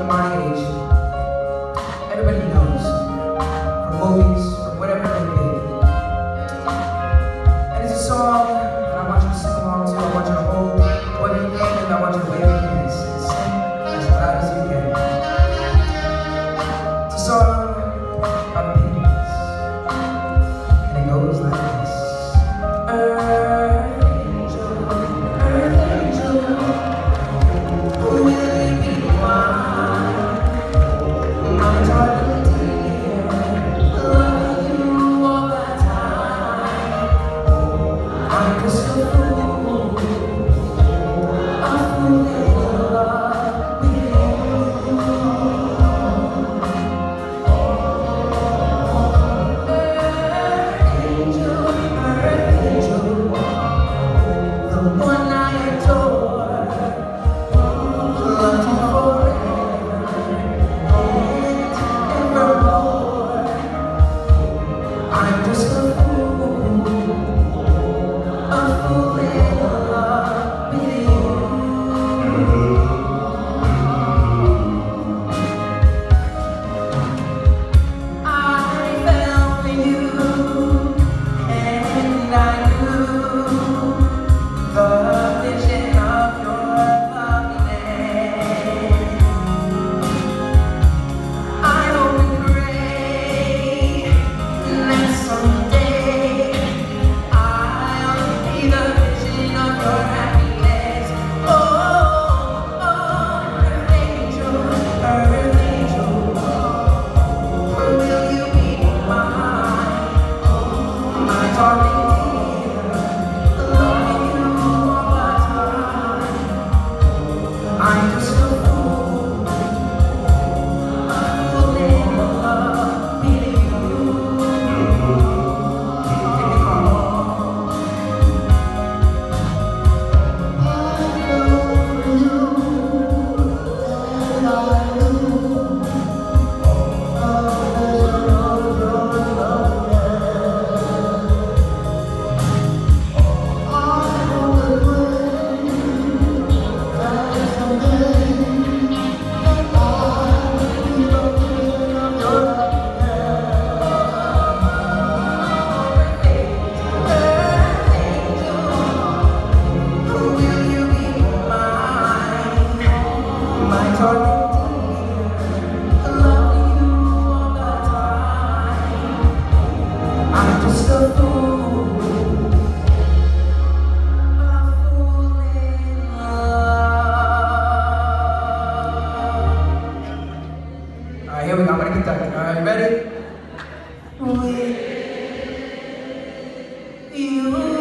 my age, everybody knows, from movies, from whatever it may be. And it's a song that I want you to sing along to. I want you to hold what you can, and I want you to wave your hands and sing as loud as you can. It's a song about opinions, and it goes like this. Earth angel, who will you be mine? I'm talking to you, loving you all the time. I'm just a fool in love with you. Earth angel, the one I adore, loved you forever and evermore. I'm just a fool in love with you. I fell for you, and I knew the vision of your loveliness. I hope and pray that someday I'll be the vision of your happiness. Oh, earth angel, will you be mine? My darling dear, loving you all the time. I'm just a fool in love with you. Alright, here we go. I'm gonna conduct it. Alright, ready? With you.